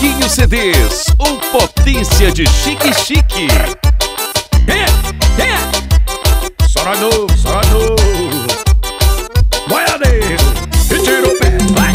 Chiquinho CDs, o potência de chique. Sorado, boiadeiro, e tira o pé, vai.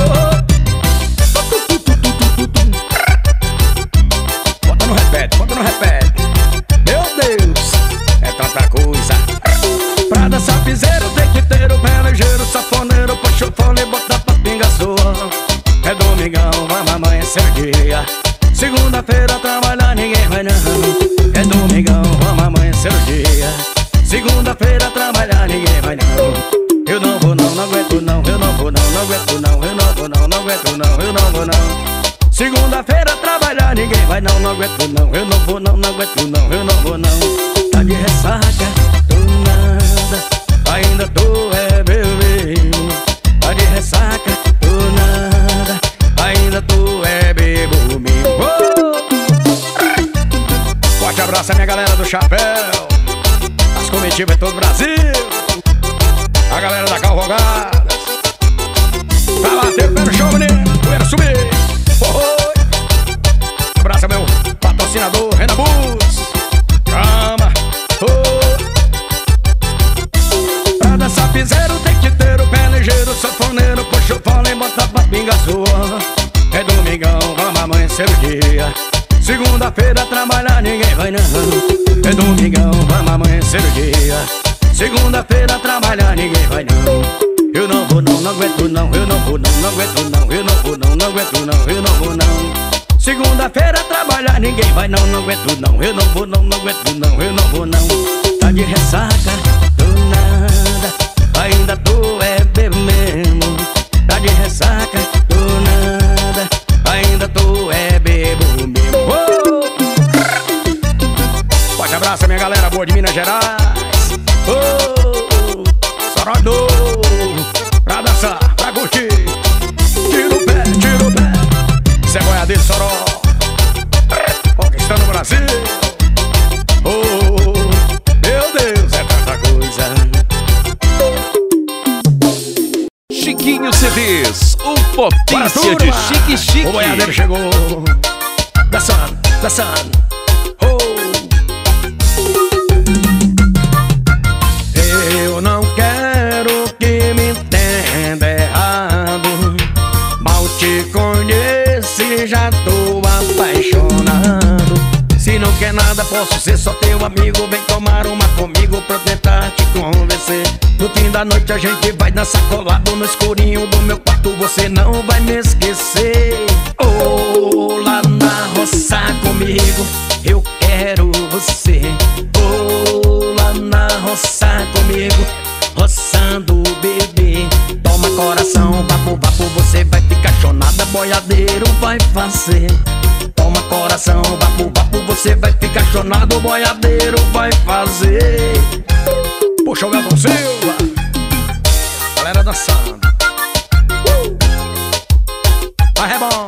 Bota no repete. Meu Deus, é tanta coisa. Pra dançar piseiro tem que ter o pé ligeiro, safoneiro, puxa o fone, bota pra pinga sua. É domingão, vamos amanhecer o dia. Segunda-feira trabalhar ninguém vai não. É domingão, vamos amanhecer o dia. Segunda-feira trabalhar ninguém vai não. Eu não vou não, não aguento não. Eu não vou não, não aguento não. Eu não vou não, não aguento não. Eu não vou não. Segunda-feira trabalhar ninguém vai não. Não aguento não. Eu não vou não, não aguento não. Eu não vou não. Tá de ressaca, tô nada. Ainda tô bebendo. Tá de ressaca, tô nada. Ainda tô bebo mesmo. Forte abraço a minha galera do chapéu, as comitivas de todo o Brasil, a galera da Cavalgadas. Pra bater o pé no chão, menino, poeira subir. Abraço ao meu patrocinador, Renan Bus. Chama. Pra dançar piseiro tem que ter o pé ligeiro, sanfoneiro, puxa o fone, bota pra pinga sua. É domingão, vamos amanhecer o dia. Segunda-feira trabalhar ninguém vai não. É domingão, vamos amanhecer o dia. Segunda-feira trabalhar ninguém vai não. Eu não vou não, não aguento não. Eu não vou não, não aguento não. Eu não vou não, não aguento não. Eu não vou não. Segunda-feira trabalhar ninguém vai não. Não aguento não. Eu não vou não, não aguento não. Eu não vou não. Tá de ressaca, tô nada. Ainda tô bebendo. Tá de ressaca, tô nada. Ainda tô bebo mesmo. Forte abraço a minha galera boa de Minas Gerais. Sorado, pra dançar, pra curtir. Tira o pé. Cê é boiadeiro, Soró, conquistando o Brasil. Meu Deus, é tanta coisa. Chiquinho CDs, o potência de chique. O boiadeiro chegou, dançando. Eu não quero que me entenda errado. Mal te conheço e já tô apaixonado. Se não quer nada, posso ser só teu amigo. Vem tomar uma comigo pra tentar te convencer. No fim da noite a gente vai dançar colado no escurinho do meu quarto. Você não vai me esquecer. Lá na roça comigo, eu quero você. Lá na roça comigo, roçando o bebê. Toma coração, papo, você vai ficar chonada. Boiadeiro vai fazer. Toma coração, papo, você vai ficar chonado. Boiadeiro vai fazer. Puxa o Elton Silva, galera dançando. Vai, é bom.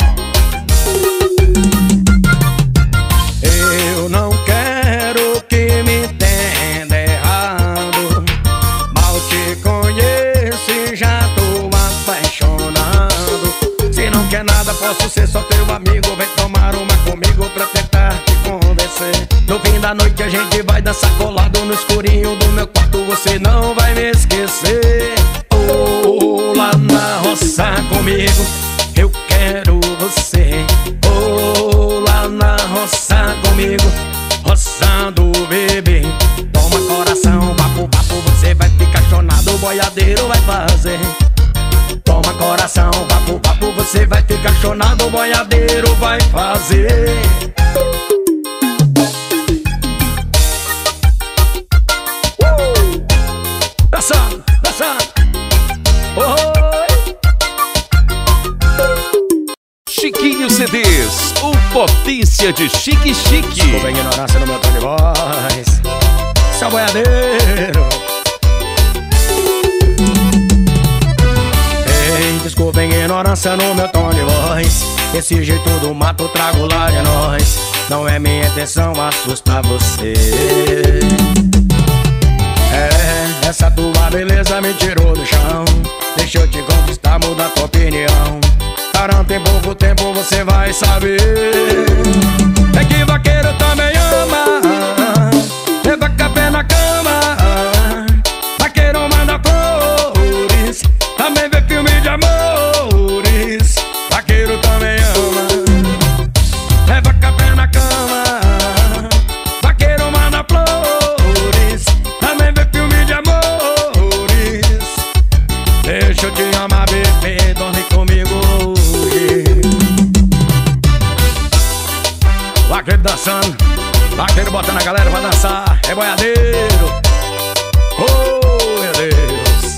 Eu não quero que me entenda errado. Mal te conheço e já tô apaixonado. Se não quer nada, posso ser só teu amigo. Vem tomar uma comigo pra tentar te convencer. No fim da noite a gente vai dançar colado no escurinho do meu quarto. Você não vai me esquecer. Lá na roça comigo, eu quero você. Lá na roça comigo, roçando o bebê. Toma coração, papo, você vai ficar chonado. O boiadeiro vai fazer. Toma coração, papo, você vai ficar chonado. O boiadeiro vai fazer. Dançando. Chiquinho CDs, o potência de chique. Desculpa a ignorância no meu tom de voz, seu boiadeiro. Ei, desculpa a ignorância no meu tom de voz. Esse jeito do mato trago lá de nós. Não é minha intenção assustar você. Essa tua beleza me tirou do chão. Deixa eu te conquistar, muda tua opinião. Garanto, em pouco tempo você vai saber. É que vaqueiro também ama levar café na cama. Vaqueiro manda flores, também vê filme de amores. Vaqueiro também ama leva café na cama. Vaqueiro manda flores, também vê filme de amores. Deixa eu te amar, bebê, dorme comigo hoje. Vaqueiro dançando, vaqueiro botando a galera pra dançar. É boiadeiro, oh meu Deus.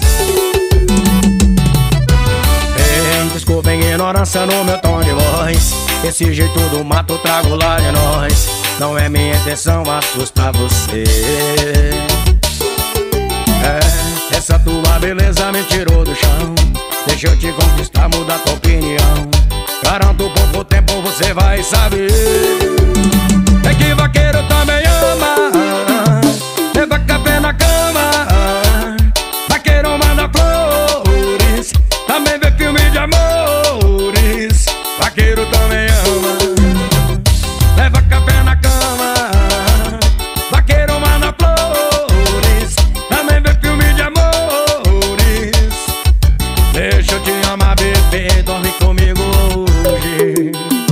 Ei, desculpa a ignorância no meu tom de voz. Esse jeito do mato trago lá de nós. Não é minha intenção assustar você. Essa tua beleza me tirou do chão. Deixa eu te conquistar, mudar tua opinião. Garanto, pouco tempo você vai saber. É que vaqueiro também ama leva café na cama. Vaqueiro manda flores, também vê filme de amores. Vaqueiro também ama leva café na cama. Vaqueiro manda flores, também vê filme de amores. Deixa eu te amar, bebê, dorme comigo hoje.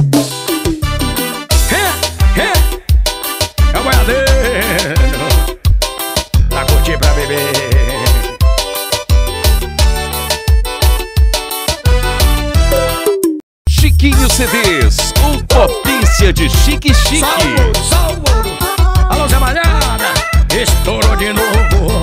É o boiadeiro pra curtir, pra beber. Chiquinho CDs, potência de chique. Salvo, alô Zé Malhada, estourou de novo.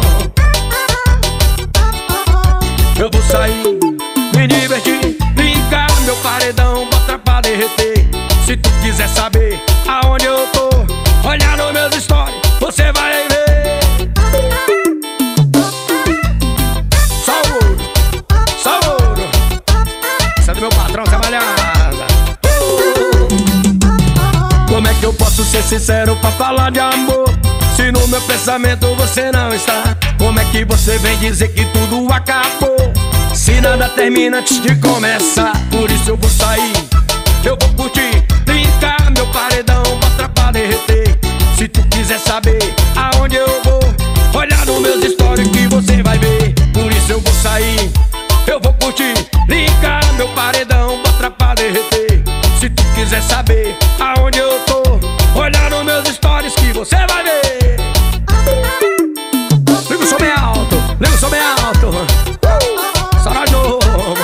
Eu vou sair, me divertir, brincar, meu paredão, bota pra derreter. Se tu quiser saber aonde eu tô, olha nos meus stories, você vai ver. Salvo, essa é do meu patrão, Zé Malhada. Como é que eu posso ser sincero pra falar de amor, se no meu pensamento você não está? Como é que você vem dizer que tudo acabou, se nada termina antes de começar? Por isso eu vou sair, eu vou curtir, brincar, meu paredão, bota pra derreter. Se tu quiser saber aonde eu vou, olha nos meus stories que você vai ver. Por isso eu vou sair, eu vou curtir, brincar, meu paredão, bota pra derreter. Se tu quiser saber aonde eu tô, olha nos meus stories que você vai ver. Liga o som bem alto, liga o som bem alto. Só nós novo.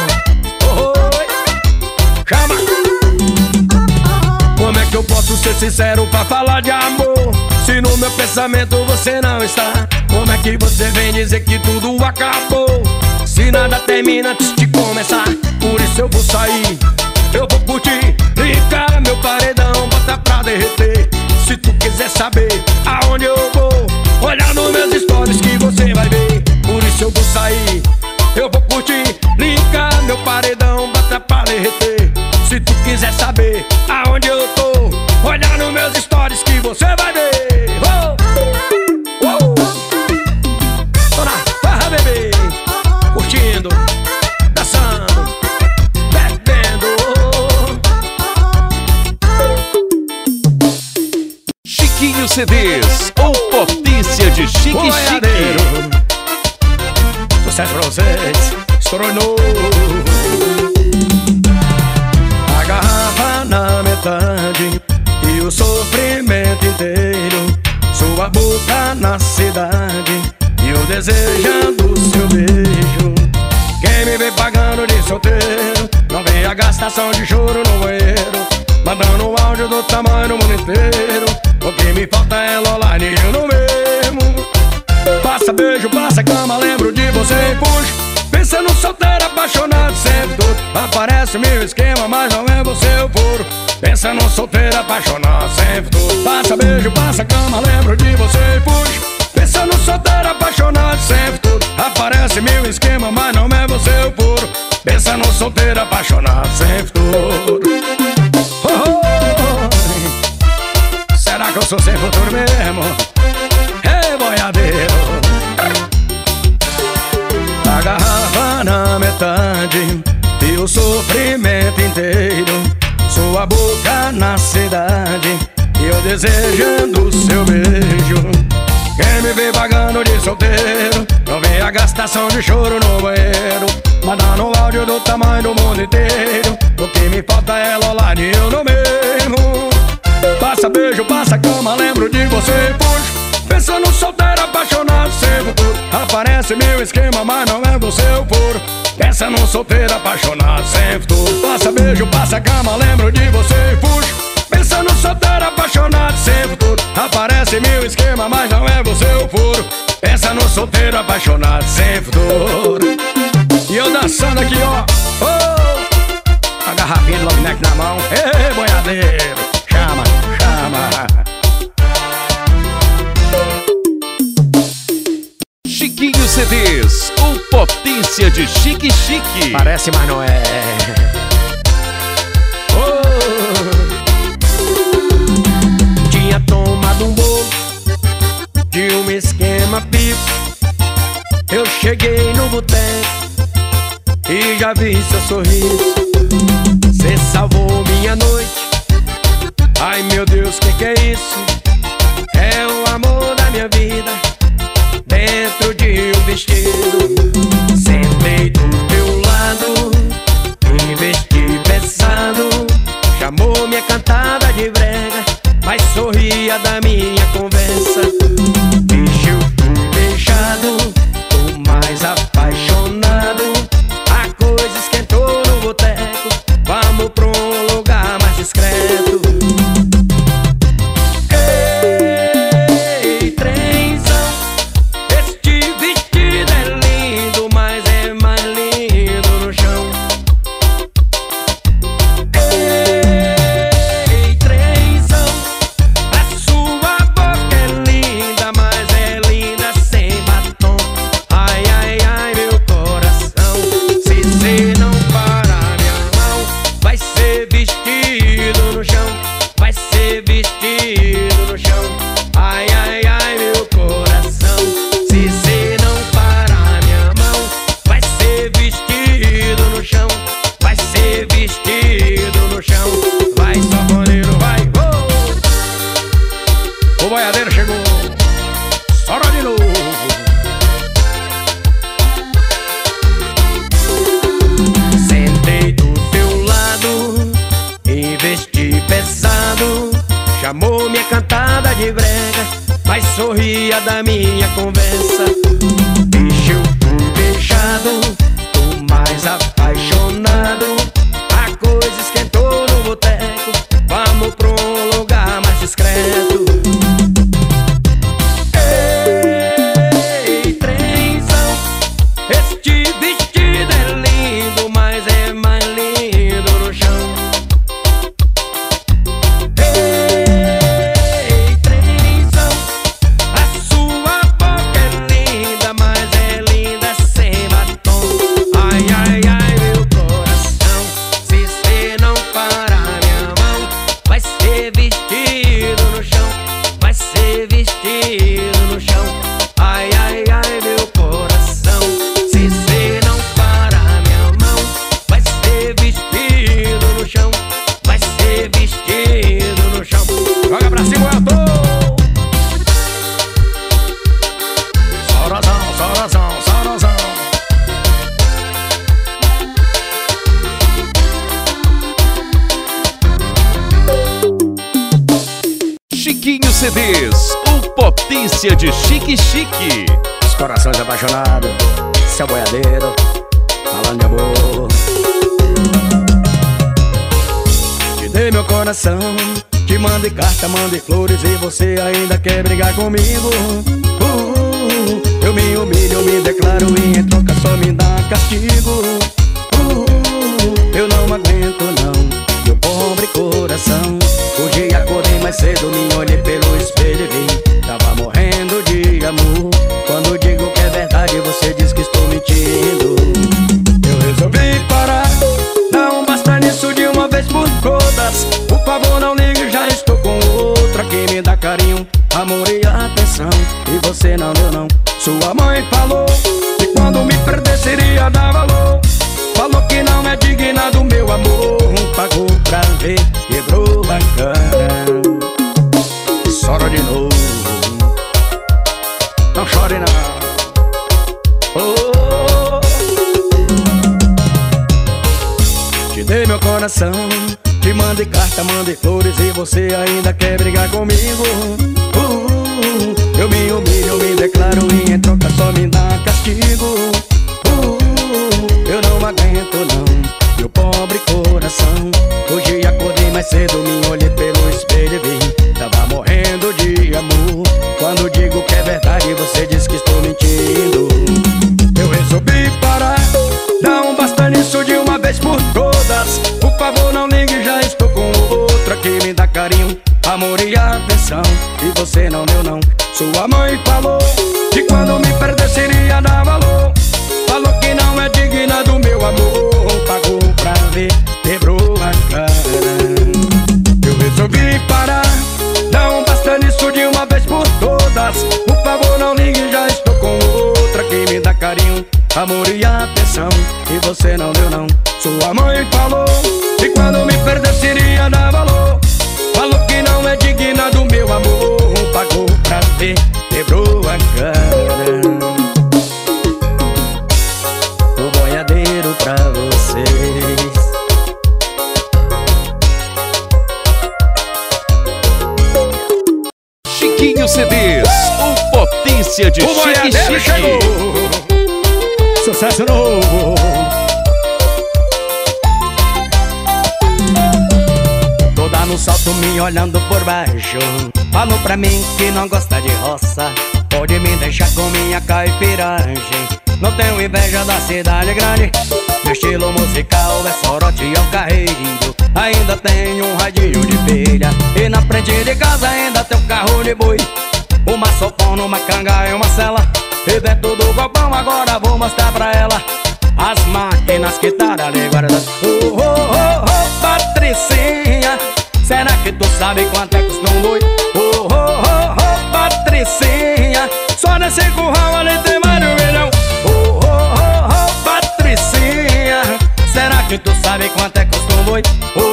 Chama. Como é que eu posso ser sincero pra falar de amor, se no meu pensamento você não está? Como é que você vem dizer que tudo acabou, se nada termina antes de começar? Por isso eu vou sair, eu vou curtir, brincar, meu paredão, bota pra derreter. Se tu quiser saber aonde eu vou, olha nos meus stories que você vai ver. Por isso eu vou sair, eu vou curtir, brincar, meu paredão, bota pra derreter. Se tu quiser saber aonde eu tô, olha nos meus stories que você vai ver. Tô na farra, bebê, curtindo, dançando, bebendo. Chiquinho CDs, potência de chique. Sucesso pra vocês, estourou novo. A garrafa na metade e o sofrimento inteiro, sua boca na cidade e eu desejando seu beijo. Quem me vê pagando de solteiro, não vem a gastação de choro no banheiro, mandando um áudio do tamanho do mundo inteiro. O que me falta é online e eu não mesmo. Passa beijo, passa cama, lembro de você e puxo. Pensando solteiro, apaixonado, sempre tudo. Aparece meu esquema, mas não é você o furo. Pensando solteiro, apaixonado, sempre tudo. Passa beijo, passa cama, lembro de você e puxo. Pensando solteiro, apaixonado, sempre tudo. Aparece meu esquema, mas não é você o furo. Pensando solteiro, apaixonado, sempre tudo. Será que eu sou sem futuro mesmo? Ei, boiadeiro. A garrafa na metade e o sofrimento inteiro, sua boca na cidade e eu desejando seu beijo. Quem me vê vagando de solteiro, não vê a gastação de choro no banheiro, mandando um áudio do tamanho do mundo inteiro. O que me falta é loladinho no mesmo. Passa beijo, passa cama, lembro de você, puxo, pensando solteiro, apaixonado, sem futuro. Aparece meu esquema, mas não é do seu furo. Pensa num solteiro, apaixonado, sem futuro. Passa beijo, passa cama, lembro de você, puxo, pensa num solteiro, apaixonado, sem futuro. Aparece meu esquema, mas não é você o furo. Pensa num solteiro, apaixonado, sem futuro. E eu dançando aqui, ó, oh, a garrafinha de long neck na mão. Ei, boiadeiro, chama, chama. Chiquinho CDs, o potência de Chique Chique. Parece, mas não é. Tinha tomado um bolo de um esquema pico. Eu cheguei no boteco e já vi seu sorriso. Cê salvou minha noite. Ai meu Deus, que é isso? É o amor da minha vida dentro de um vestido. Sentei do teu lado, investi pesado, chamou minha cantada de brega, mas sorria da minha conversa. Bicho, eu fui beijado, tô mais apaixonado. A coisa esquentou no boteco, vamos pra um lugar mais discreto. Ei, trenzão, este vestido é lindo, mas é mais lindo no chão. Ei, trenzão, a sua boca é linda, mas é linda sem batom. Ai, ai, ai, meu coração, se cê não parar minha mão, vai ser vestido no chão, vai ser vestido no chão. Ai, ai, ai, meu coração, se cê não parar minha mão, vai ser vestido no chão, vai ser vestido no chão. Vai, sanfoneiro, vai, o boiadeiro chegou, sora de novo. Sentei do teu lado, investi pesado, chamou minha cantada de brega, mas sorria da minha conversa. Bicho, eu fui beijado, tô mais apaixonado. A coisa esquentou no boteco, vamos pra um lugar mais discreto. Ei, trenzão, este vestido é lindo, mas é mais lindo no chão. Ei, trenzão, a sua boca é linda, mas é linda sem batom. Ai, ai, ai, meu coração, se cê não parar minha mão, vai ser vestido no chão, vai ser vestido no chão. Ai, ai, ai, meu coração, se cê não parar minha mão, vai ser vestido no chão, vai ser vestido no chão. Joga pra cima, eu tô. Sorazão, sorazão, sorazão. Chiquinho CDs, o potência de Chique Chique. Os corações apaixonados, seu boiadeiro, falando de amor. Te dei meu coração, te mandei carta, mandei flores e você ainda quer brigar comigo. Eu me humilho, me declaro e em troca só me dá castigo. Eu não aguento não, meu pobre coração. Hoje acordei mais cedo, me olhei pelo espelho e vi, tava morrendo de amor. Quando digo que é verdade, você diz que estou mentindo. Eu resolvi parar, não basta nisso de uma vez por todas. Por favor não ligue, já estou com outra que me dá carinho, amor e atenção. E você não deu não. Sua mãe falou que quando me perder seria dar valor. Falou que não é digna quebrou a cara. Chora de novo, não chore não. Oh, te dei meu coração, te mandei carta, mandei flores e você ainda quer brigar comigo. Eu me humilho, eu me declaro e em troca só me dá castigo. Eu não aguento não, meu pobre coração. Hoje acordei mais cedo, me olhei pelo espelho e vi, tava morrendo de amor. Quando digo que é verdade, você diz que estou mentindo. Eu resolvi parar, dá um basta nisso de uma vez por todas. Por favor não ligue, já estou com outra que me dá carinho, amor e atenção. E você não deu não. Sua mãe falou que quando me perdesse iria dar valor. Falou que não é digna do meu amor. Pagou pra ver, quebrou a cara. Eu resolvi parar, dá um basta nisso de uma vez por todas. Por favor não ligue, já estou com outra que me dá carinho, amor e atenção. E você não deu não. Sua mãe falou que quando me perdesse iria dar valor. Falou que não é digna do meu amor. Pagou pra ver, quebrou a cara. O boiadeiro pra vocês. Chiquinho CDs, o potência de O boiadeiro chegou, sucesso novo. Toda no salto me olhando por baixo, falou pra mim que não gosta de roça. Pode me deixar com minha caipiragem, não tenho inveja da cidade grande. Meu estilo musical é sorote e carreirinho. Ainda tenho um radinho de pilha, e na frente de casa ainda tem um carro de boi, uma sofona, uma canga e uma cela. E dentro do galpão agora vou mostrar pra ela as máquinas que tá ali guardadas. Patricinha, será que tu sabe quanto é que custa um boi? Patricinha, só nesse curral ali tem mais de $1 milhão. Patricinha, será que tu sabe quanto é que custa um boi?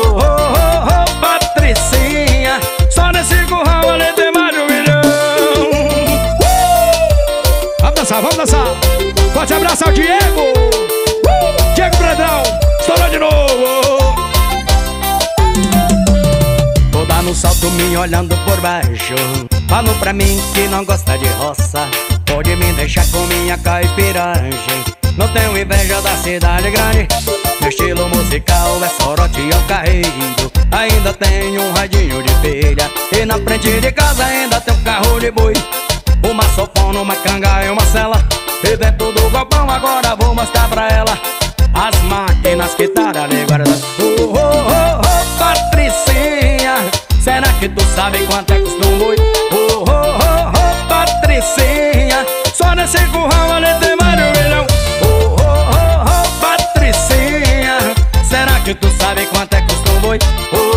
Patricinha, só nesse curral ali tem mais de $1 milhão. Vamos dançar, vamos dançar. Pode abraçar o Diego. Diego Brandão, estourou de novo. Toda no salto me olhando por baixo, falou pra mim que não gosta de roça. Pode me deixar com minha caipiragem, não tenho inveja da cidade grande. Meu estilo musical é sorote e carreirinho. Ainda tenho um radinho de pilha, e na frente de casa ainda tem um carro de boi, uma sofona, uma canga e uma cela. E dentro do galpão agora vou mostrar pra ela as máquinas que tá ali guardadas. Patricinha, será que tu sabe quanto é que custa um boi? Patricinha, só nesse curral ali tem mais de $1 milhão. Patricinha, será que tu sabe quanto é que custa um boi?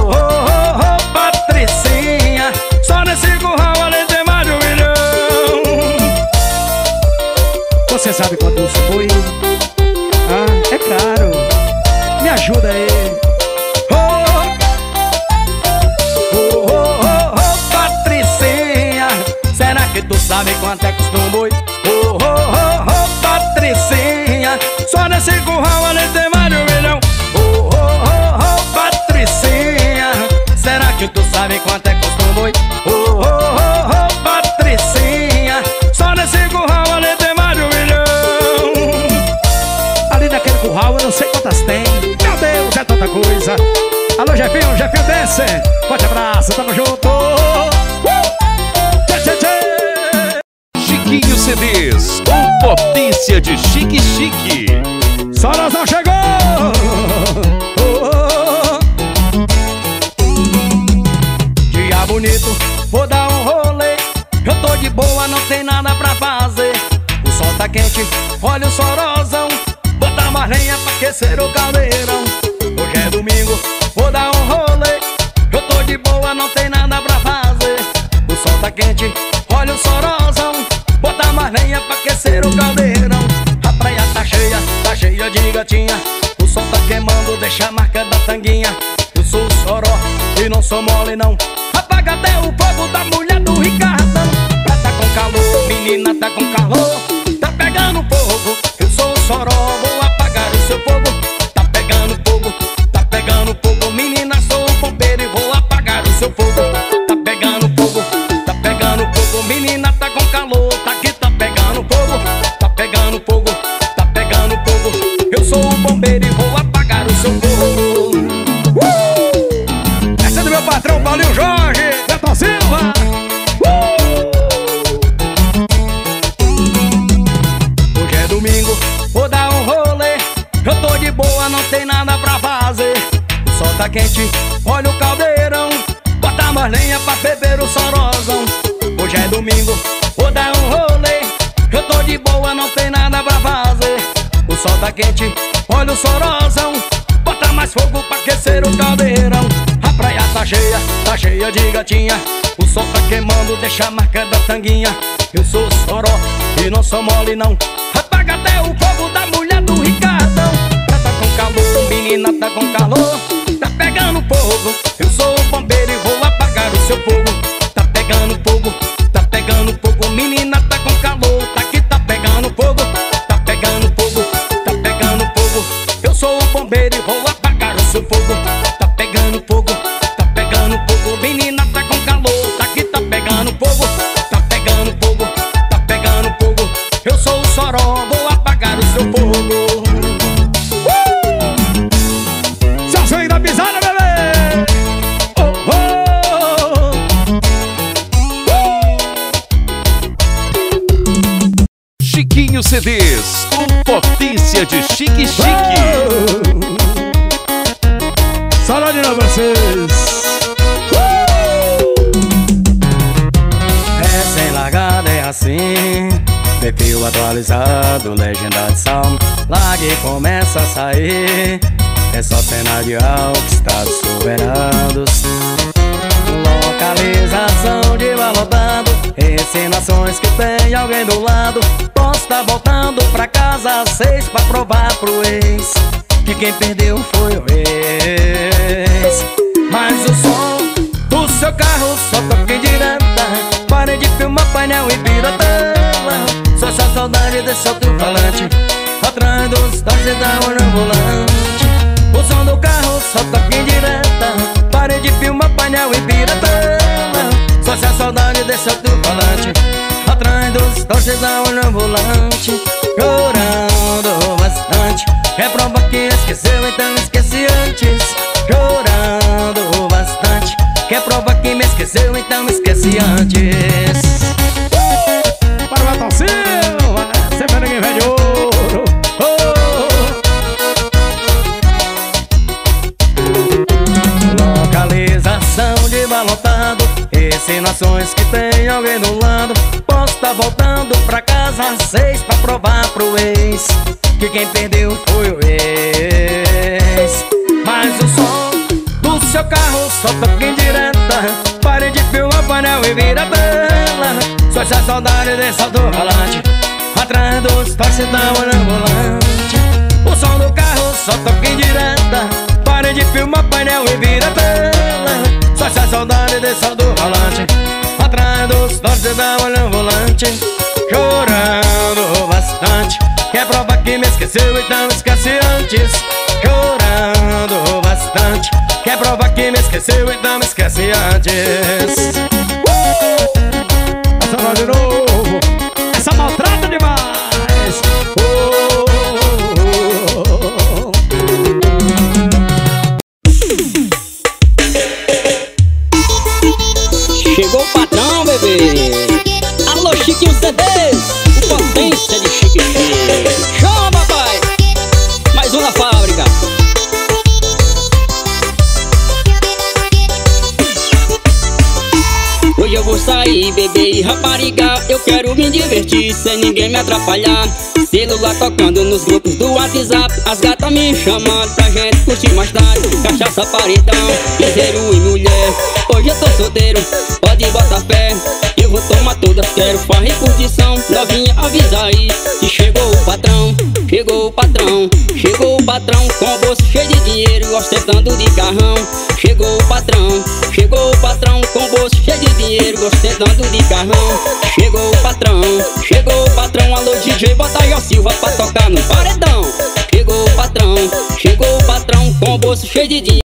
Patricinha, só nesse curral ali tem mais de $1 milhão. Você sabe quanto custa um boi? Ah, é caro. Me ajuda aí. Patricinha, será que tu sabe quanto é que custa um boi? Patricinha, só nesse curral ali tem mais de $1 milhão. Patricinha, será que tu sabe quanto é que custa um boi? Patricinha, só nesse curral ali tem mais de $1 milhão. Ali naquele curral eu não sei quantas tem. Meu Deus, é tanta coisa. Alô, Jefinho, Jefinho desce. Forte abraço, tamo junto. Tchê, tchê, tchê. Chiquinho CDs, o potência de chique. Sorosão chegou. Dia bonito, vou dar um rolê. Eu tô de boa, não tem nada pra fazer. O sol tá quente, olha o sorosão. Botar mais lenha pra aquecer o caldeirão. Hoje é domingo, vou dar um rolê. Eu tô de boa, não tem nada pra fazer. O sol tá quente, olha o sorosão. Botar mais lenha pra aquecer o caldeirão. A praia tá cheia de gatinha. O sol tá queimando, deixa a marca da tanguinha. Eu sou o soró e não sou mole não. Apaga até o fogo da mulher do Ricardão. Tá com calor, menina tá com calor. Tá pegando fogo, eu sou o Soró, vou apagar o seu fogo. Tá pegando fogo, menina, sou o bombeiro e vou apagar o seu fogo. Tá pegando fogo, menina tá com calor. Tá aqui, tá pegando fogo, tá pegando fogo, tá pegando fogo. Eu sou o bombeiro e vou apagar o seu fogo. Essa é do meu patrão Paulinho Jorge, Beto Silva. Hoje é domingo, vou dar um rolê. Eu tô de boa, não tem nada pra fazer. O sol tá quente, olha o caldeirão. Bota mais lenha pra beber o sorozão. Hoje é domingo, vou dar um rolê. Eu tô de boa, não tem nada pra fazer. O sol tá quente, olha o sorozão. Bota mais fogo pra aquecer o caldeirão. A praia tá cheia de gatinha. O sol tá queimando, deixa a marca da tanguinha. Eu sou o Soró e não sou mole não. Apaga até o fogo da mulher do Ricardão. Tá com calor, menina tá com calor. Tá pegando fogo, eu sou o bombeiro e vou apagar o seu fogo. Tá pegando fogo, menina tá com calor. Tá aqui, tá pegando fogo, tá pegando fogo, tá pegando fogo. Eu sou o bombeiro e vou apagar o seu fogo. Tá pegando fogo, menina tá com calor. Tá aqui, tá pegando fogo, tá pegando fogo, tá pegando fogo. Eu sou o Soró, vou apagar o seu fogo. Sozinho da pisada, bebê! Oh, oh. Chiquinho CDs, com potência de chique. Saudade de vocês. Recém-largada é assim, perfil atualizado, legenda de salmo. Larga e começa a sair. É só cena de álcool, estados soberanos. Localização de balotado, ensinações que tem alguém do lado. Posso tá voltando pra casa às 6 pra provar pro ex que quem perdeu foi o ex. Mas o som do seu carro só toca em direta. Pare de filmar painel e vira tela. Só essa saudade desse alto-falante atrás dos táxis da hora no volante. O som do carro só toca em direta. Pare de filmar painel e vira tela. Só se a saudade desse alto-falante atrás dos torces da hora no volante. Chorando bastante, é prova que esqueceu, então esqueci antes. Chorando bastante, que é prova que me esqueceu, então esqueci antes. Para o Beto Silva, sempre ninguém vem de ouro. Localização de balotado, ensinações que tem alguém do lado. Posso tá voltando pra casa às 6 pra provar pro ex que quem perdeu foi o ex. Mas o som do seu carro só toca em direta. Pare de filmar painel e vira tela. Só essa saudade desse alto-falante atrás dos táxis da hora no volante. O som do carro só toca em direta. Pare de filmar painel e vira tela. Só essa saudade desse alto-falante atrás dos táxis da hora no volante. Chorando bastante, que é prova que me esqueceu, então esquece antes. Chorando bastante, que é prova que me esqueceu, então esquece antes. Essa de novo, essa maltrata demais. Chegou o patrão, bebê. Alô, Chiquinho CDs, o potência de chique. Chama, papai. Mais um na fábrica. Hoje eu vou sair, bebê e rapariga. Eu quero me divertir sem ninguém me atrapalhar. Celular tocando nos grupos do WhatsApp. As gatas me chamando pra gente curtir mais tarde. Cachaça, paredão, piseiro e mulher. Hoje eu tô solteiro, pode botar fé. Eu vou tomar todas, quero farra e curtição. Novinha, avisa aí que chegou o patrão. chegou o patrão com o bolso cheio de dinheiro, ostentando de carrão. Chegou o patrão com o bolso cheio de dinheiro, ostentando de carrão. Chegou o patrão, alô DJ, bota Jó Silva pra tocar no paredão. Chegou o patrão com o bolso cheio de dinheiro.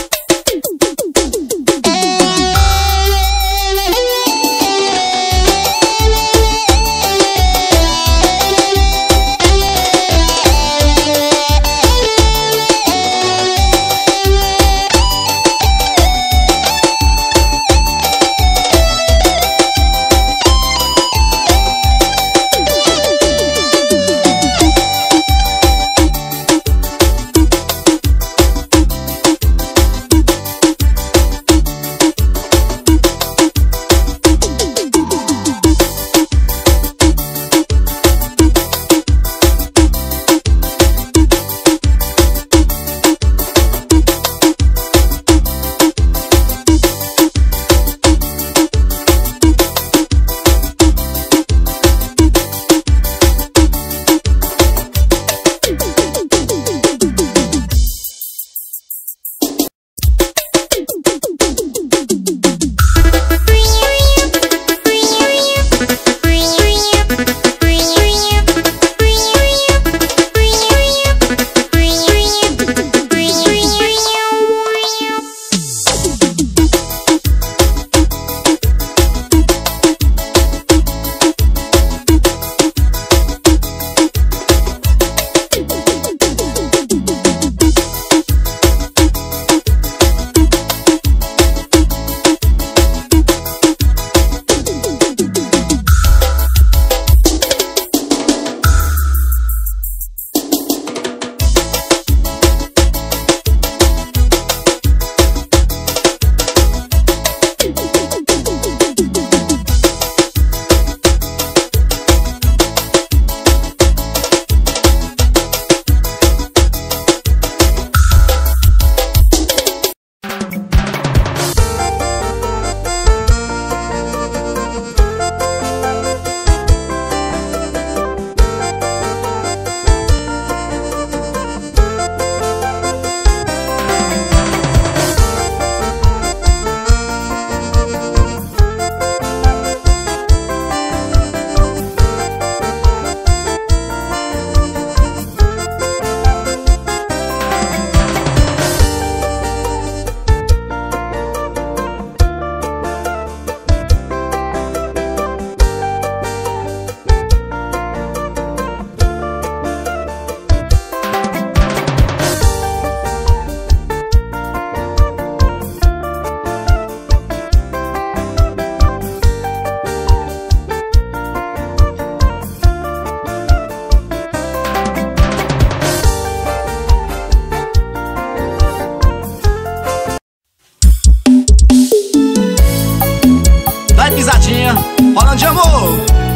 Falando de amor,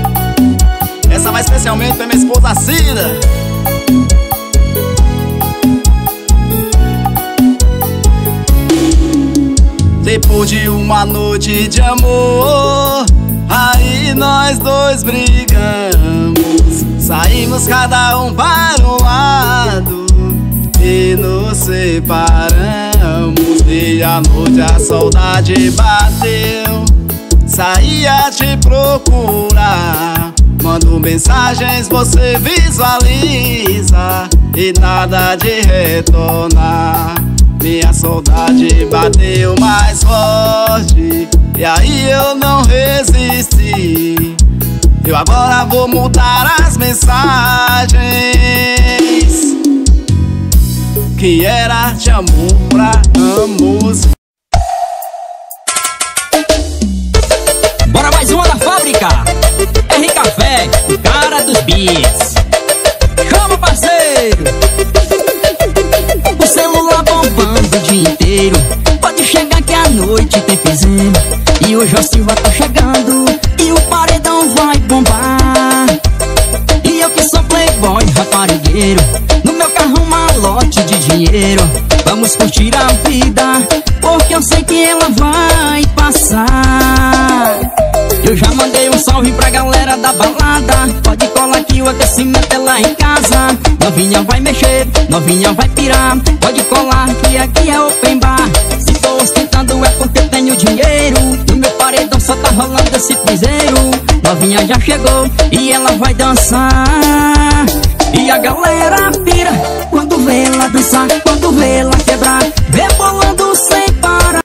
essa vai especialmente pra minha esposa Cida. Depois de uma noite de amor, aí nós dois brigamos. Saímos cada um para um lado e nos separamos. Meia-noite a saudade bateu, saí a te procurar. Mando mensagens, você visualiza e nada de retornar. Minha saudade bateu mais forte e aí eu não resisti. Eu agora vou mudar as mensagens que era de amor pra ambos. Bora mais uma da fábrica, R Café, o cara dos beats. Chama, parceiro. O celular bombando o dia inteiro. Pode chegar que a noite tem piseiro. E o Jó Silva tá chegando e o paredão vai bombar. E eu que sou playboy raparigueiro, no meu carro um malote de dinheiro. Vamos curtir a vida, porque eu sei que ela vai passar. Eu já mandei um salve pra galera da balada. Pode colar que e o aquecimento é lá em casa. Novinha vai mexer, novinha vai pirar. Pode colar que aqui é open bar. Se tô ostentando é porque tenho dinheiro. No meu paredão só tá rolando esse piseiro. Novinha já chegou e ela vai dançar. E a galera pira quando vê ela dançar, quando vê ela quebrar, rebolando sem parar.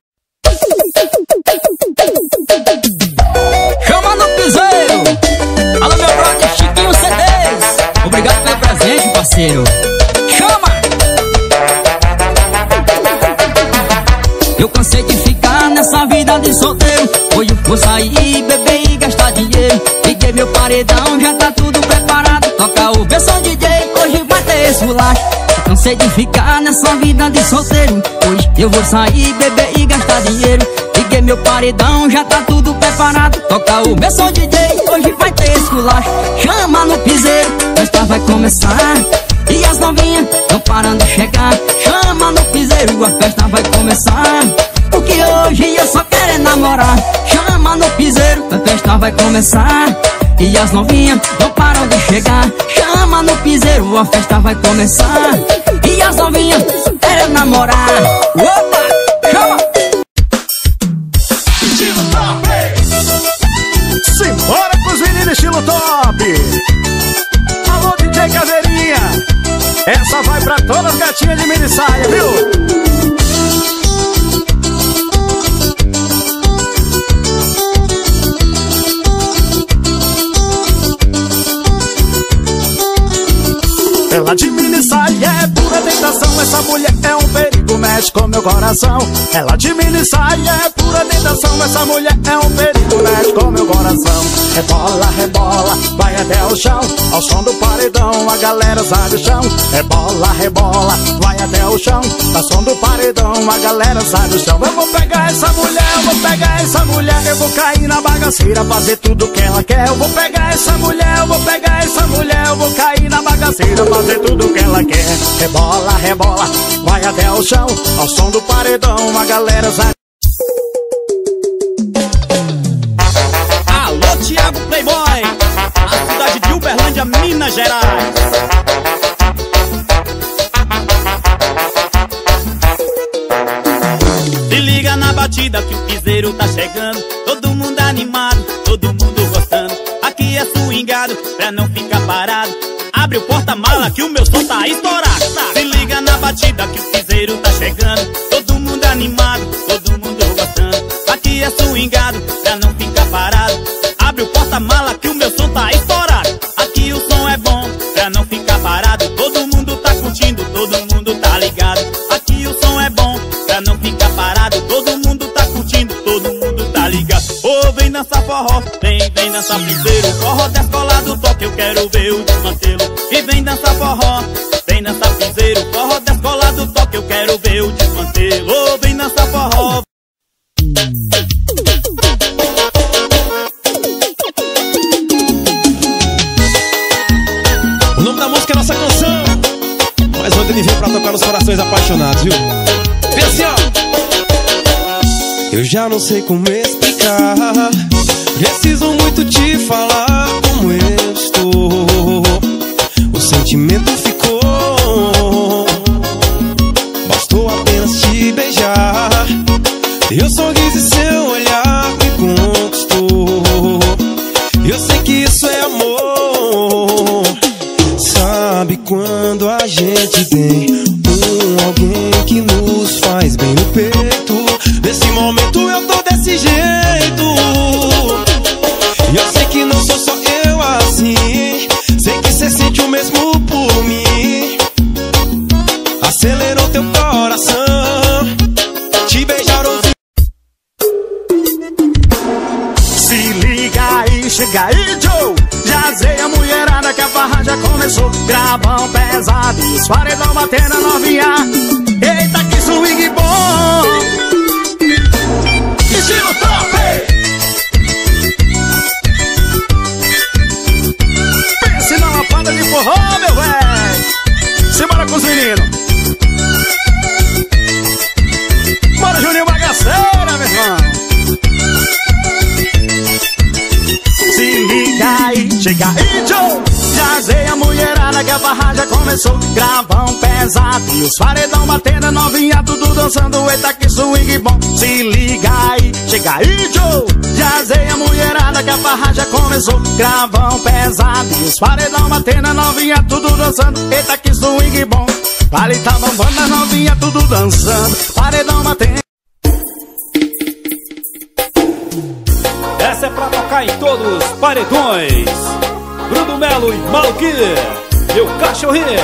Chama no piseiro. Alô, meu brother Chiquinho CDs. Obrigado pelo presente, parceiro. Chama! Eu cansei de ficar nessa vida de solteiro. Hoje eu vou sair, beber e gastar dinheiro. Liguei meu paredão, já tá tudo preparado. Toca o som DJ, hoje vai ter esculacho. Eu cansei de ficar nessa vida de solteiro. Hoje eu vou sair, beber e gastar dinheiro. Liguei meu paredão, já tá tudo preparado. Toca o som DJ, hoje vai ter esculacho. Chama no piseiro, a festa vai começar. E as novinhas não parando de chegar. Chama no piseiro, a festa vai começar. Porque hoje eu só quero namorar. Chama no piseiro, a festa vai começar. E as novinhas não param de chegar. Chama no piseiro, a festa vai começar. E as novinhas só querem namorar. Opa, chama! Estilo top! Simbora com os meninos estilo top! Alô, DJ Caveirinha! Essa vai pra todas as gatinhas de mini saia, viu? Ela de mini saia é pura tentação. Essa mulher é um perigo, mexe com meu coração. Ela de mini saia é pura tentação. Essa mulher é um perigo, mexe com meu coração. Rebola, rebola, vai até o chão. Ao som do paredão, a galera sai do chão. Rebola, rebola, vai até o chão. Ao som do paredão, a galera sai do chão. Eu vou pegar essa mulher, eu vou pegar essa mulher. Eu vou cair na bagaceira, fazer tudo que ela quer. Eu vou pegar essa mulher, eu vou pegar essa mulher. Eu vou cair na bagaceira, fazer tudo que ela quer. Rebola, rebola, vai até o chão. Ao som do paredão, a galera sai. Alô, Thiago Playboy, a cidade de Uberlândia, Minas Gerais. Se liga na batida que o piseiro tá chegando. Todo mundo animado, todo mundo gostando. Aqui é swingado, pra não ficar parado. Abre o porta-mala que o meu som tá estourado. Se liga na batida que o piseiro tá chegando. Todo mundo animado, todo mundo gostando. Aqui é swingado, pra não ficar parado. Abre o porta-mala que o meu som tá estourado. Aqui o som é bom, pra não ficar parado. Todo mundo tá curtindo, todo mundo tá ligado. Aqui o som é bom, pra não ficar parado. Todo mundo tá curtindo, todo mundo tá ligado. Ô, vem dançar forró, vem dançar piseiro. Forró da escola do toque, eu quero ver o desmantelo. E vem dançar forró, vem dançar piseiro. Forró da escola do toque, eu quero ver o desmantelo. Ô, vem dançar forró. O nome da música é Nossa Canção, mas ontem ele veio pra tocar nos corações apaixonados, viu? Vem assim, ó. Eu já não sei como explicar. Preciso muito te falar como eu estou. O sentimento ficou. Bastou apenas te beijar. Teu sorriso e seu olhar me conquistou. Eu sei que isso é amor. Sabe quando a gente tem alguém que nos faz bem no peito. Nesse momento eu tô desse jeito. E eu sei que não sou só eu assim. Sei que cê sente o mesmo por mim. Acelerou teu coração. Te beijar ouvi. Se liga aí, chega aí, Joe. Já sei a mulherada que a farra já começou. Gravão pesado, os paredão batendo a novinha. Eita, que swing bom. Estilo top. Pense na lapada de forró, meu véi. Simbora com os meninos. Bora, Juninho Bagaceira, meu irmão. Se liga aí, chega aí, Joe. Já que a farra já começou. Gravão pesado e os paredão batendo, novinha tudo dançando. Eita que swing bom, se liga aí, chega aí Joe. Jazei a mulherada que a farra já começou. Gravão pesado e os paredão batendo, novinha tudo dançando. Eita que swing bom, vale tá bombando, as novinha tudo dançando. Paredão batendo. Essa é pra tocar em todos os paredões. Bruno Melo e Malqui, meu cachorrinho.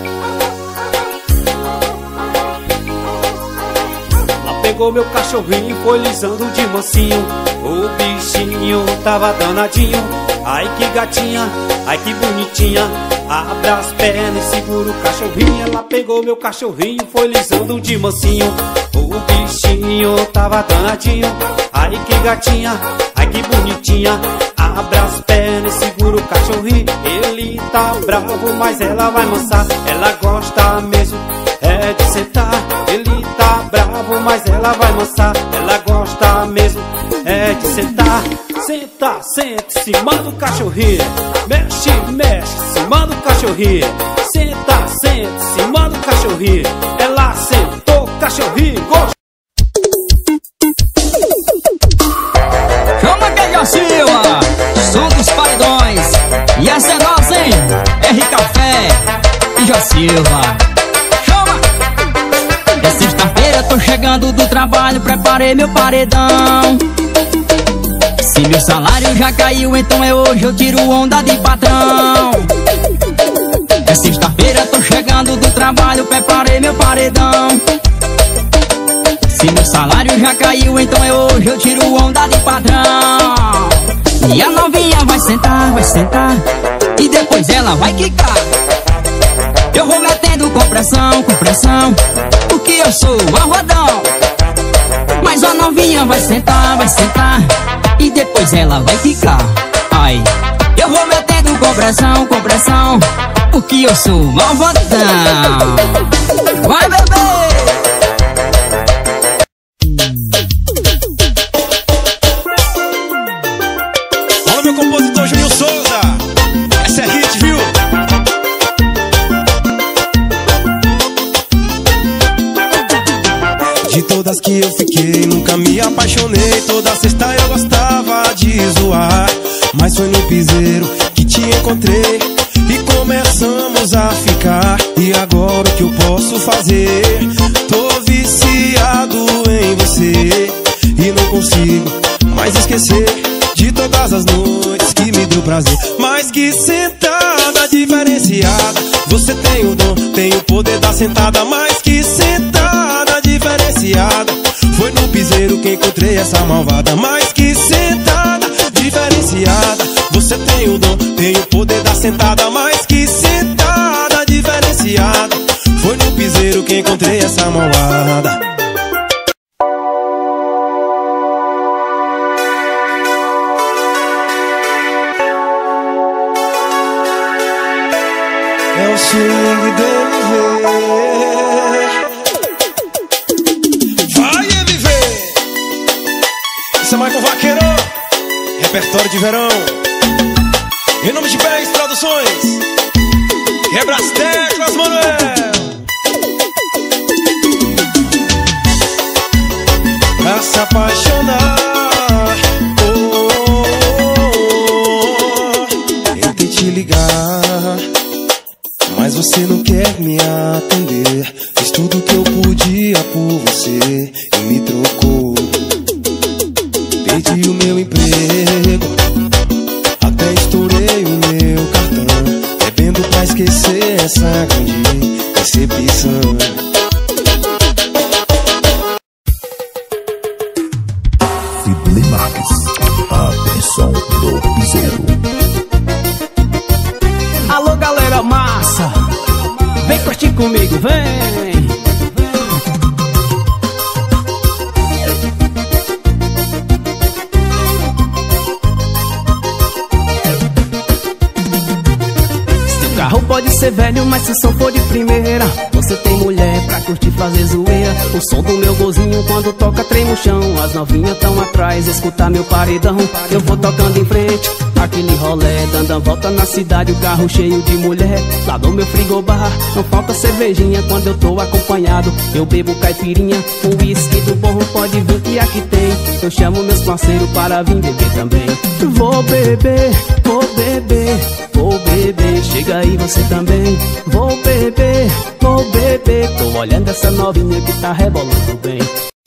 Lá pegou meu cachorrinho, foi lisando de mansinho. O bichinho tava danadinho. Ai que gatinha, ai que bonitinha. Abre as pernas e segura o cachorrinho. Ela pegou meu cachorrinho, foi lisando de mansinho. O bichinho tava danadinho. Ai que gatinha, ai que bonitinha. Abre as pernas e segura o cachorrinho. Ele tá bravo, mas ela vai mansar. Ela gosta mesmo, é de sentar. Ele tá bravo, mas ela vai mansar. Ela gosta mesmo, é de sentar. Senta, senta, em cima do cachorrinho. Mexe, mexe, em cima do cachorrinho. Senta, senta, em cima do cachorrinho. Ela sentou, cachorrinho, gosta. Chama que é Silva, som dos paredões. E essa é nossa, hein? R Café e Jó Silva. Chama! É sexta-feira, tô chegando do trabalho, preparei meu paredão. Se meu salário já caiu, então é hoje, eu tiro onda de patrão. É sexta-feira, tô chegando do trabalho, preparei meu paredão. Se meu salário já caiu, então é hoje, eu tiro onda de padrão. E a novinha vai sentar, e depois ela vai quicar. Eu vou metendo com pressão, porque eu sou malvadão. Mas a novinha vai sentar, e depois ela vai ficar. Ai, eu vou metendo com pressão, porque eu sou malvadão. Vai, bebê! Meu compositor Júnior Souza, essa é hit, viu? De todas que eu fiquei, nunca me apaixonei. Toda sexta eu gostava de zoar, mas foi no piseiro que te encontrei e começamos a ficar. E agora o que eu posso fazer? Tô viciado em você e não consigo mais esquecer de todas as noites que me deu prazer. Mas que sentada diferenciada, você tem o dom, tem o poder da sentada. Mas que sentada diferenciada, foi no piseiro que encontrei essa malvada. Mas que sentada diferenciada, você tem o dom, tem o poder da sentada. Mas que sentada diferenciada, foi no piseiro que encontrei essa malvada. É o swing do MV. Vai, MV! Isso é Michael Vaqueiro, repertório de verão. Em nome de Pés Produções, quebra as teclas, Manuel. Pra se apaixonar, tentei te ligar, mas você não quer me atender. Fiz tudo que eu podia por você e me trocou. Perdi o meu emprego, até estourei o meu cartão, bebendo pra esquecer essa grande decepção. Sidney Marques, atenção do piseiro. Alô galera massa, vem curtir comigo, vem. Seu carro pode ser velho, mas se o som for de primeira, você tem mulher pra curtir fazer zoeira. O som do meu golzinho quando toca trem no chão. As novinhas tão atrás, escutar meu paredão. Eu vou tocando em frente, aquele rolé, dando a volta na cidade, o carro cheio de mulher. Lá no meu frigobar, não falta cervejinha quando eu tô acompanhado. Eu bebo caipirinha, o uísque do bom, pode vir que aqui tem. Eu chamo meus parceiros para vir beber também. Vou beber, vou beber, vou beber, chega aí você também. Vou beber, vou beber, tô olhando essa novinha que tá rebolando bem.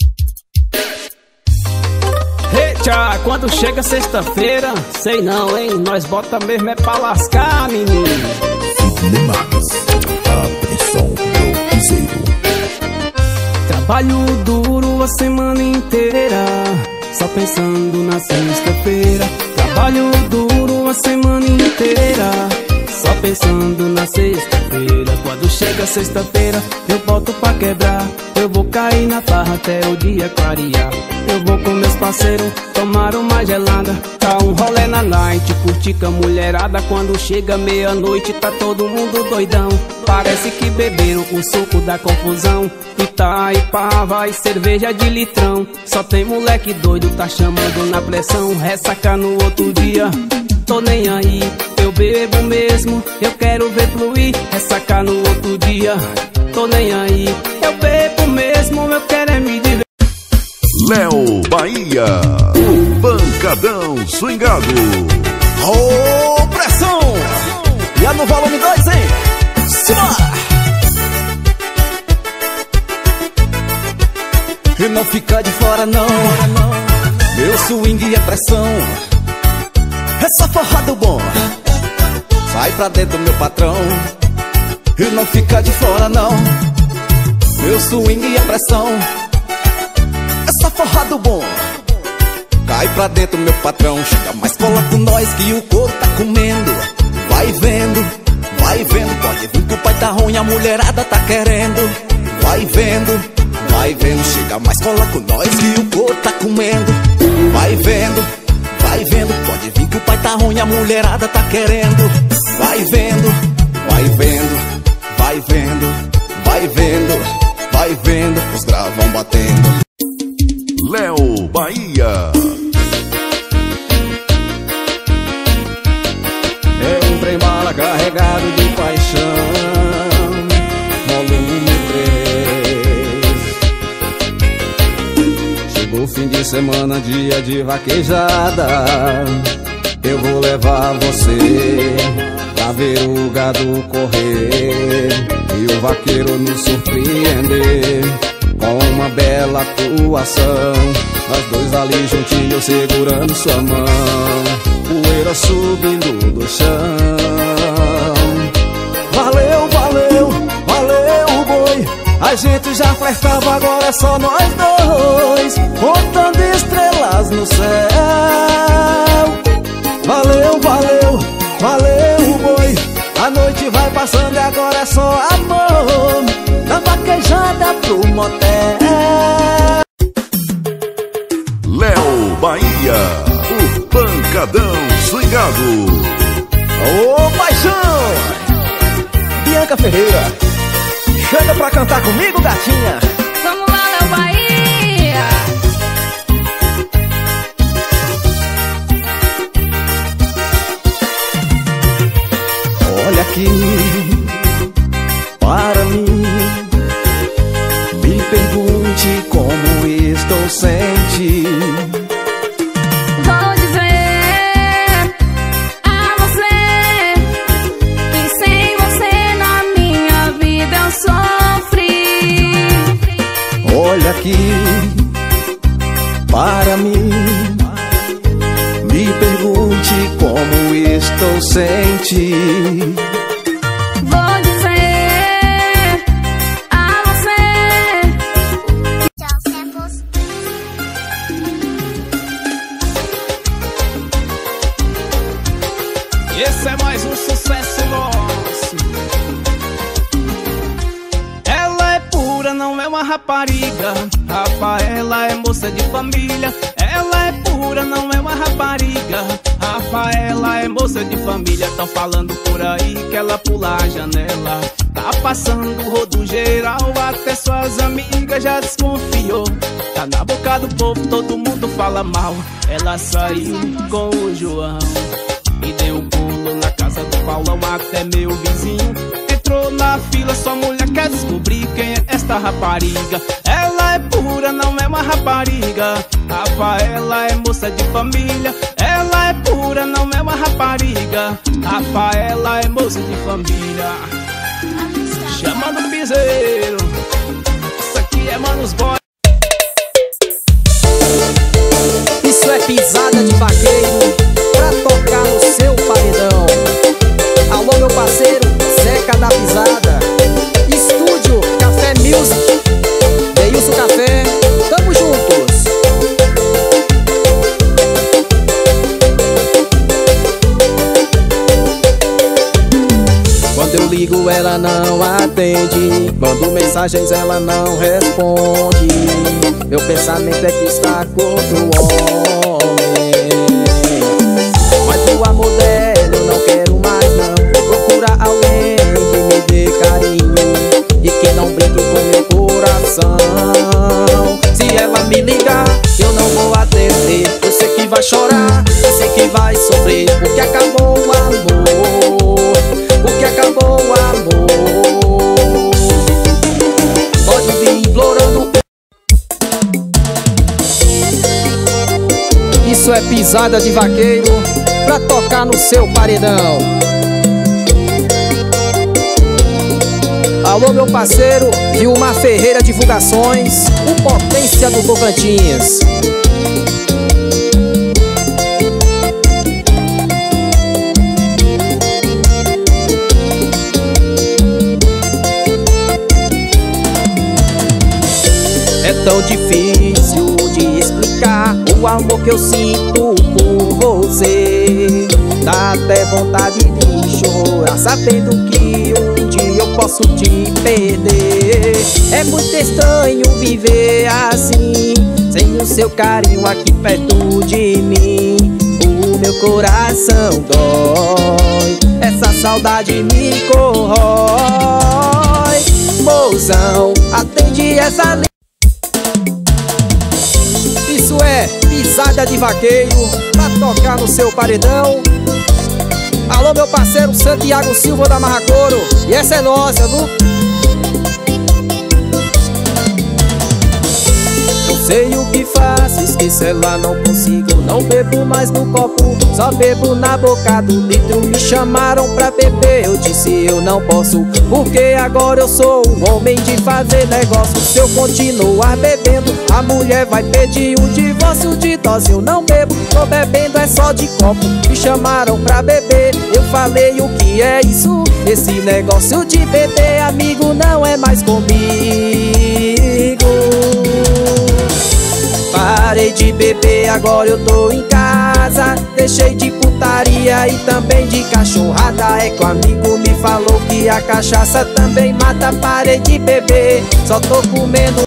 Eita, quando chega sexta-feira, sei não, hein, nós bota mesmo é pra lascar, menino. Sidney Max, a pressão do piseiro. Trabalho duro a semana inteira, só pensando na sexta-feira. Trabalho duro a semana inteira, só pensando na sexta-feira. Quando chega sexta-feira, eu boto pra quebrar. Eu vou cair na farra até o dia clarear. Eu vou com meus parceiros tomar uma gelada, tá um rolê na night, curtir com a mulherada. Quando chega meia-noite tá todo mundo doidão. Parece que beberam o suco da confusão. Itaipava e cerveja de litrão. Só tem moleque doido, tá chamando na pressão. Ressaca no outro dia, tô nem aí, eu bebo mesmo, eu quero ver fluir. Ressaca no outro dia, tô nem aí, eu bebo mesmo, eu quero é me divertir. Léo Bahia, o pancadão swingado. Ô, pressão! E a no volume 2, hein? Simbora! E não fica de fora não, meu swing é pressão. É só forrado bom, sai pra dentro meu patrão. E não fica de fora não, meu swing é pressão. É só forrado bom, cai pra dentro meu patrão. Chega mais, cola com nós que o couro tá comendo. Vai vendo, pode vir que o pai tá ruim, a mulherada tá querendo. Vai vendo, chega mais, cola com nós que o couro tá comendo. Vai vendo, pode vir que o pai tá ruim, a mulherada tá querendo. Vai vendo, os gravão batendo. Léo Bahia. É um trem-bala carregado de paixão, volume 3. Chegou o fim de semana, dia de vaquejada. Eu vou levar você pra ver o gado correr e o vaqueiro nos surpreender com uma bela atuação. Nós dois ali juntinhos segurando sua mão, poeira subindo do chão. Valeu o boi, a gente já flertava, agora é só nós dois, contando estrelas no céu. Valeu o boi, a noite vai passando e agora é só amor, da vaquejada pro motel. Léo Bahia, o pancadão swingado. Ô paixão, Bianca Ferreira, chega pra cantar comigo, gatinha. Vamos lá, Léo Bahia. Olha aqui para mim, me pergunte como estou sem ti. Vou dizer a você que sem você na minha vida eu sofri. Olha aqui para mim, me pergunte como estou sem ti. Vou dizer a você. Esse é mais um sucesso nosso. Ela é pura, não é uma rapariga. Rafaela é moça de família. Ela é pura, não é uma rapariga. Rafaela é moça moça de família. Tão falando por aí que ela pula a janela. Tá passando o rodo geral, até suas amigas já desconfiou. Tá na boca do povo, todo mundo fala mal. Ela saiu com o João e deu um pulo na casa do Paulão. Até meu vizinho entrou na fila. Sua mulher quer descobrir quem é esta rapariga. Ela é pura, não é uma rapariga. Rafaela é moça de família. Ela é pura, não é uma rapariga. Rafaela é moça de família. Chama no piseiro. Isso aqui é Manos Boy. Isso é pisada de vaqueiro pra tocar no seu paredão. Alô, meu parceiro Zeca da Pisada. Estúdio Café Music. Deilson Café, tamo juntos. Quando eu ligo ela não atende, mando mensagens ela não responde. Meu pensamento é que está com outro homem. Mas o amor dela eu não quero mais não. Vou procurar alguém que me dê carinho e que não brinque com meu coração. Se ela me ligar eu não vou atender. Eu sei que vai chorar, eu sei que vai sofrer, porque acabou o amor, porque acabou o amor. Pode vir implorando. Isso é pisada de vaqueiro pra tocar no seu paredão. Alô, meu parceiro Vilmar Ferreira Divulgações, o Potência do Tocantins. É tão difícil de explicar o amor que eu sinto por você. Dá até vontade de chorar sabendo que um dia eu posso te perder. É muito estranho viver assim, sem o seu carinho aqui perto de mim. O meu coração dói, essa saudade me corrói. Mozão, atende essa linha. Isso é pisada de vaqueiro pra tocar no seu paredão. Alô, meu parceiro Santiago Silva da Marracoro. E essa é nossa, viu? Não sei o que faço, esqueço ela, não consigo. Não bebo mais no copo, só bebo na boca do litro. Me chamaram pra beber, eu disse eu não posso, porque agora eu sou um homem de fazer negócio. Se eu continuar bebendo, a mulher vai pedir um divórcio de dose. Eu não bebo, tô bebendo é só de copo. Me chamaram pra beber, eu falei o que é isso? Esse negócio de beber, amigo, não é mais comigo. Parei de beber, agora eu tô em casa. Deixei de putaria e também de cachorrada. É que o amigo me falou que a cachaça também mata. Parei de beber, só tô comendo.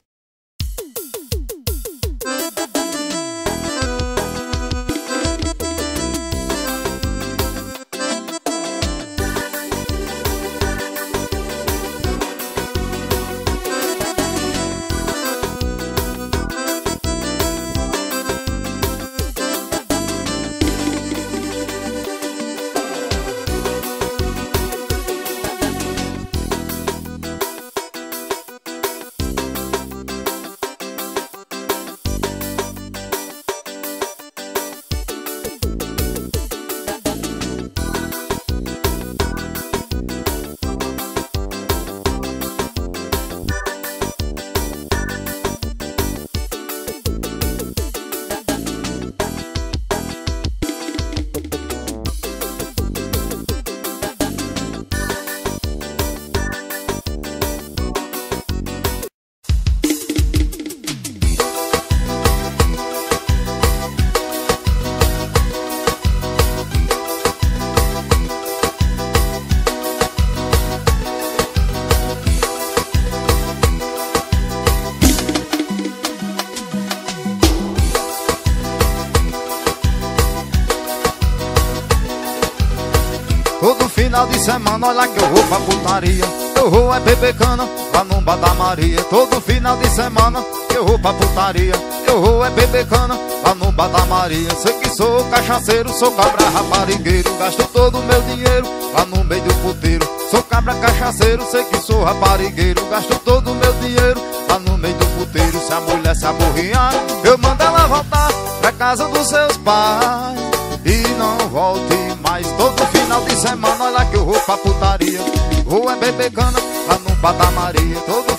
Todo final de semana, olha que eu vou pra putaria. Eu vou é beber cana lá no bar da Maria. Todo final de semana eu vou pra putaria. Eu vou é beber cana lá no bar da Maria. Sei que sou cachaceiro, sou cabra raparigueiro. Gasto todo o meu dinheiro lá no meio do puteiro. Sou cabra cachaceiro, sei que sou raparigueiro. Gasto todo o meu dinheiro lá no meio do puteiro. Se a mulher se aborrinhar, eu mando ela voltar pra casa dos seus pais e não volte mais. Todo final de semana, olha que eu vou pra putaria. Vou é beber cana lá no bar da Maria. Todo